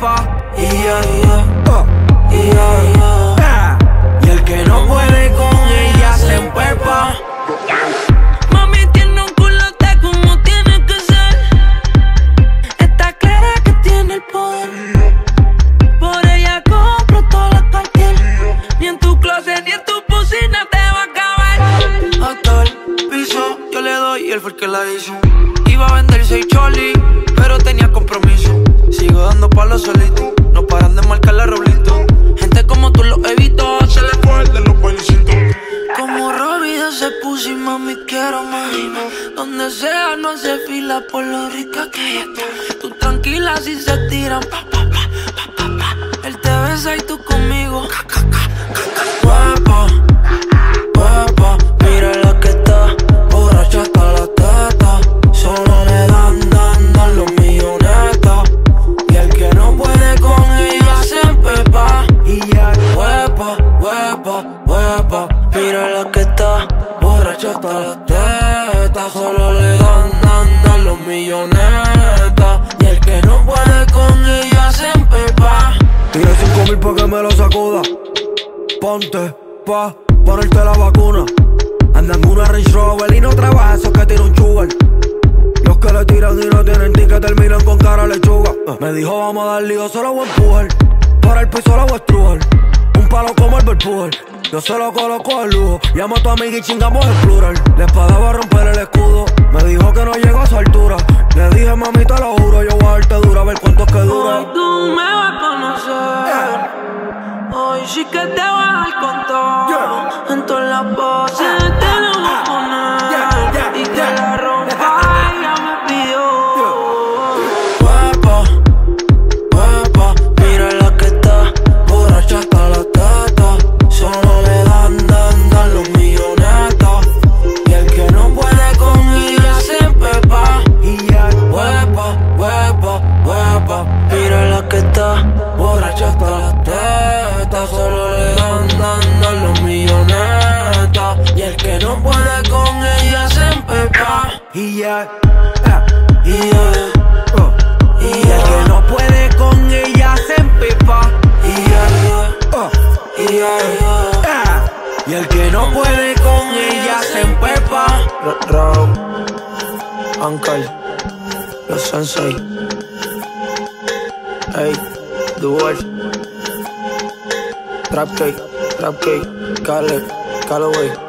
empepa. Y el que no puede con ella se empepa. Mami tiene un culote como tiene que ser. Está clara que tiene el poder. Por ella compro todo lo cualquier. Ni en tu closet ni en tu piscina te va a caber. Hasta el piso yo le doy y él fue el que la hizo. Iba a vender 6 choli, pero tenía compromiso. Sigo dando palos solito, no paran de marcarle roblito. Gente como tú los evito, se le fue el de los bailecitos. Como Robbie de ese pussy, mami, quiero más. Donde sea no hace fila por lo rica que ella está. Tú tranquila si se tiran, pa, pa, pa, pa, pa, pa. Él te besa y tú conmigo. Guapa, guapa, mira la que está, borracha hasta la teta. Solo le dan los millonetas. Y el que no puede con ella se empepa. Y ya, huepa, huepa, huepa, mira la que está, borracha hasta la teta. Solo le dan los millonetas. Y el que no puede con ella se empepa. Tira 5.000 pa' que me lo sacuda. Ponte pa' ponerte la vacuna. Anda en una Range Rover y no trabaja esos que tiene un sugar. Los que le tiran y no tienen ticket terminan con cara lechuga. Me dijo vamos a dar lío, se lo voy a empujar. Para el piso la voy a estrujar. Un palo como el Berpujar. Yo se lo coloco de lujo. Llamo a tu amiga y chingamos el plural. La espada va a romper el escudo. Me dijo que no llego a su altura. Le dije mami te lo juro, yo voy a darte dura, a ver cuánto es que dura. Hoy tú me vas a conocer. Hoy sí que te voy a dar con todo. En todas las poses te lo voy a poner. Y que la rompa ella me pidió. Guapa, guapa, mira la que está, borracha hasta la teta. Solo le dan los millonetas. Y el que no puede con ella se empepa. Y ya, guapa, guapa, guapa, mira la que está, borracha hasta la teta. Solo le dan los millonetas. Y el que no puede con ella se empepa. Y ya, y el que no puede con ella se empepa. Y el que no puede con ella se empepa. Raúl, Uncle, los Sensei, hey, The World, Trap Cake, Caleb, Calloway.